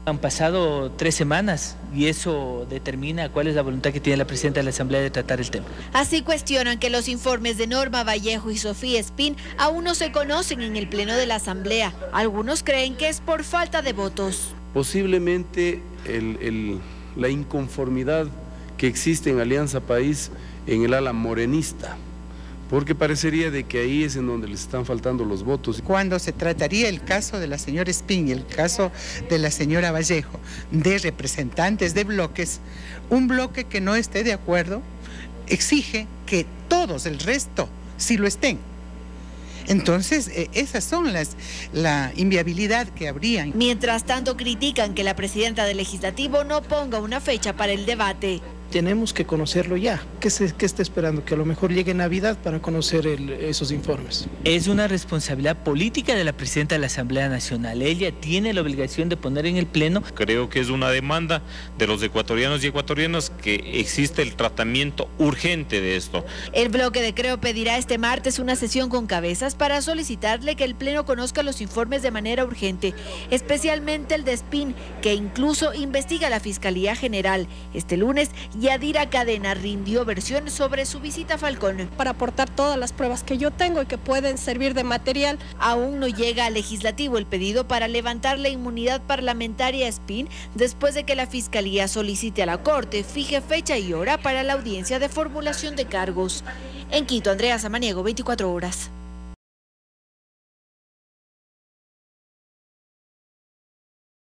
Han pasado 3 semanas y eso determina cuál es la voluntad que tiene la presidenta de la Asamblea de tratar el tema. Así cuestionan que los informes de Norma Vallejo y Sofía Espín aún no se conocen en el Pleno de la Asamblea. Algunos creen que es por falta de votos. Posiblemente la inconformidad que existe en Alianza País en el ala morenista, porque parecería de que ahí es en donde les están faltando los votos. Cuando se trataría el caso de la señora Espín y el caso de la señora Vallejo, de representantes de bloques, un bloque que no esté de acuerdo exige que todos el resto sí lo estén. Entonces, esas son la inviabilidad que habría. Mientras tanto, critican que la presidenta del Legislativo no ponga una fecha para el debate. Tenemos que conocerlo ya. ¿Qué está esperando? Que a lo mejor llegue Navidad para conocer esos informes. Es una responsabilidad política de la presidenta de la Asamblea Nacional. Ella tiene la obligación de poner en el Pleno. Creo que es una demanda de los ecuatorianos y ecuatorianas que existe el tratamiento urgente de esto. El bloque de Creo pedirá este martes una sesión con cabezas para solicitarle que el Pleno conozca los informes de manera urgente, especialmente el de Espín, que incluso investiga la Fiscalía General. Este lunes, Yadira Cadena rindió versión sobre su visita a Falcón. Para aportar todas las pruebas que yo tengo y que pueden servir de material. Aún no llega al legislativo el pedido para levantar la inmunidad parlamentaria a Espín después de que la Fiscalía solicite a la Corte fije fecha y hora para la audiencia de formulación de cargos. En Quito, Andrea Samaniego, 24 horas.